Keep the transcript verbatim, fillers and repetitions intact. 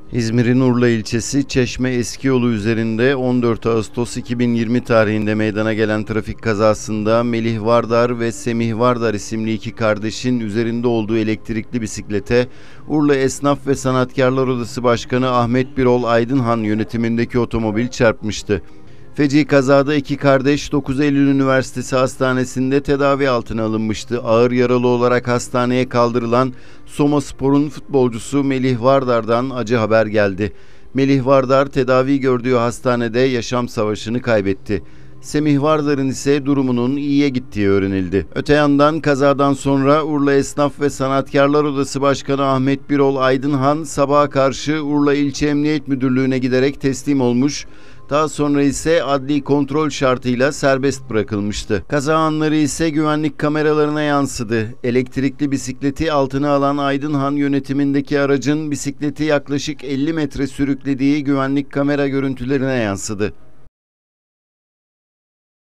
İzmir'in Urla ilçesi Çeşme Eskiyolu üzerinde on dört Ağustos iki bin yirmi tarihinde meydana gelen trafik kazasında Melih Vardar ve Semih Vardar isimli iki kardeşin üzerinde olduğu elektrikli bisiklete Urla Esnaf ve Sanatkarlar Odası Başkanı Ahmet Birol Aydınhan yönetimindeki otomobil çarpmıştı. Feci kazada iki kardeş dokuz Eylül Üniversitesi Hastanesi'nde tedavi altına alınmıştı. Ağır yaralı olarak hastaneye kaldırılan Somaspor'un futbolcusu Melih Vardar'dan acı haber geldi. Melih Vardar tedavi gördüğü hastanede yaşam savaşını kaybetti. Semih Vardar'ın ise durumunun iyiye gittiği öğrenildi. Öte yandan kazadan sonra Urla Esnaf ve Sanatkarlar Odası Başkanı Ahmet Birol Aydınhan sabaha karşı Urla İlçe Emniyet Müdürlüğü'ne giderek teslim olmuş, daha sonra ise adli kontrol şartıyla serbest bırakılmıştı. Kaza anları ise güvenlik kameralarına yansıdı. Elektrikli bisikleti altına alan Aydınhan yönetimindeki aracın bisikleti yaklaşık elli metre sürüklediği güvenlik kamera görüntülerine yansıdı.